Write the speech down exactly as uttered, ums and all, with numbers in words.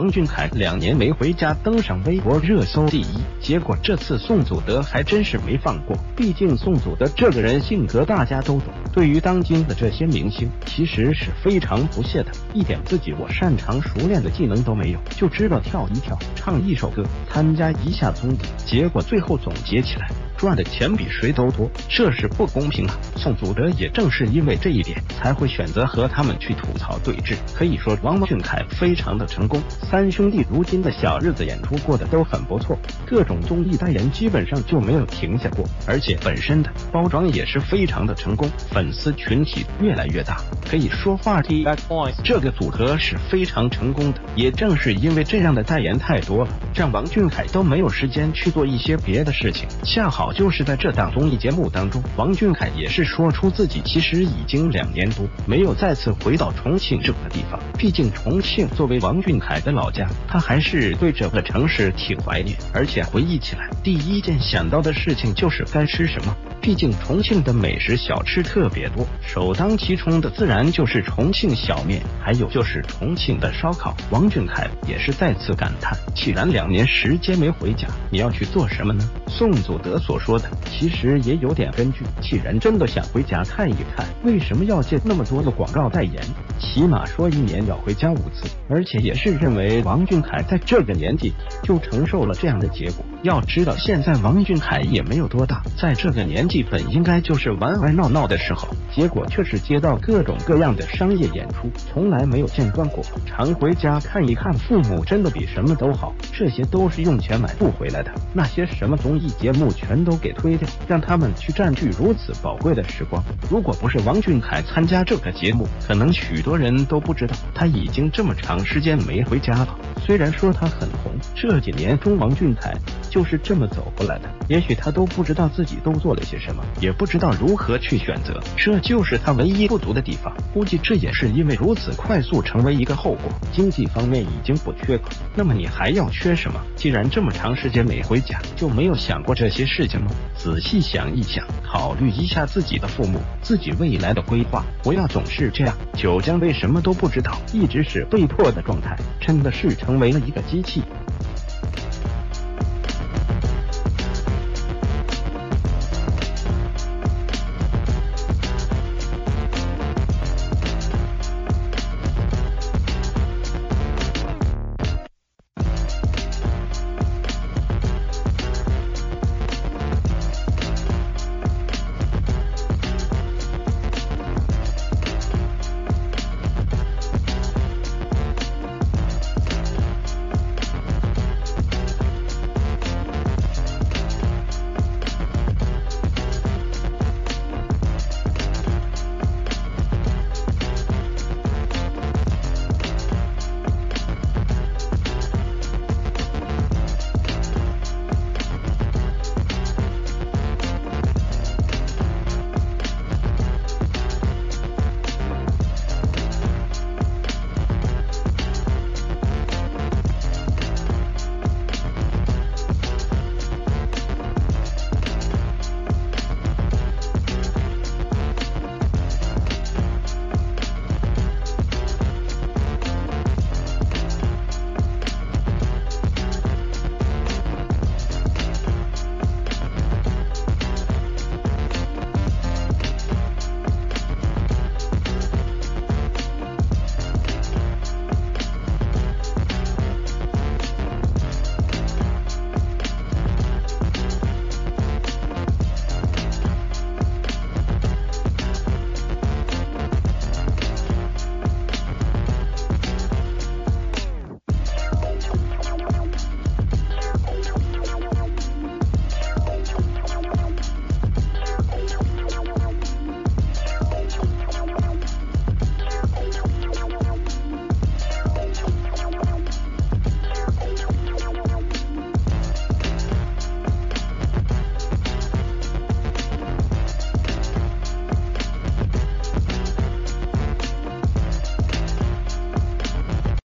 王俊凯两年没回家登上微博热搜第一，结果这次宋祖德还真是没放过。毕竟宋祖德这个人性格大家都懂，对于当今的这些明星其实是非常不屑的，一点自己我擅长熟练的技能都没有，就知道跳一跳唱一首歌参加一下综艺，结果最后总结起来赚的钱比谁都多，这是不公平啊！宋祖德也正是因为这一点，才会选择和他们去吐槽对峙。可以说王俊凯非常的成功，三兄弟如今的小日子演出过得都很不错，各种综艺代言基本上就没有停下过，而且本身的包装也是非常的成功，粉丝群体越来越大。可以说话题这个组合是非常成功的，也正是因为这样的代言太多了，让王俊凯都没有时间去做一些别的事情。恰好就是在这档综艺节目当中，王俊凯也是说出自己其实已经两年多没有再次回到重庆这个地方，毕竟重庆作为王俊凯的老家，他还是对这个城市挺怀念，而且回忆起来第一件想到的事情就是该吃什么。毕竟重庆的美食小吃特别多，首当其冲的自然就是重庆小面，还有就是重庆的烧烤。王俊凯也是再次感叹，既然两年时间没回家，你要去做什么呢？宋祖德所说的其实也有点根据，既然真的想回家看一看，为什么要借那么多的广告代言？起码说一年要回家五次，而且也是认为王俊凯在这个年纪就承受了这样的结果。要知道现在王俊凯也没有多大，在这个年纪本应该就是玩玩闹闹的时候，结果却是接到各种各样的商业演出，从来没有间断过。常回家看一看父母真的比什么都好，这些都是用钱买不回来的。那些什么综艺节目全都给推掉，让他们去占据如此宝贵的时光。如果不是王俊凯参加这个节目，可能许多人都不知道他已经这么长时间没回家了。虽然说他很红，这几年中王俊凯就是这么走过来的，也许他都不知道自己都做了些什么，也不知道如何去选择，这就是他唯一不足的地方。估计这也是因为如此快速成为一个后果，经济方面已经不缺口，那么你还要缺什么？既然这么长时间没回家，就没有想过这些事情吗？仔细想一想，考虑一下自己的父母，自己未来的规划，不要总是这样九江为什么都不知道，一直是被迫的状态，真的是成为了一个机器。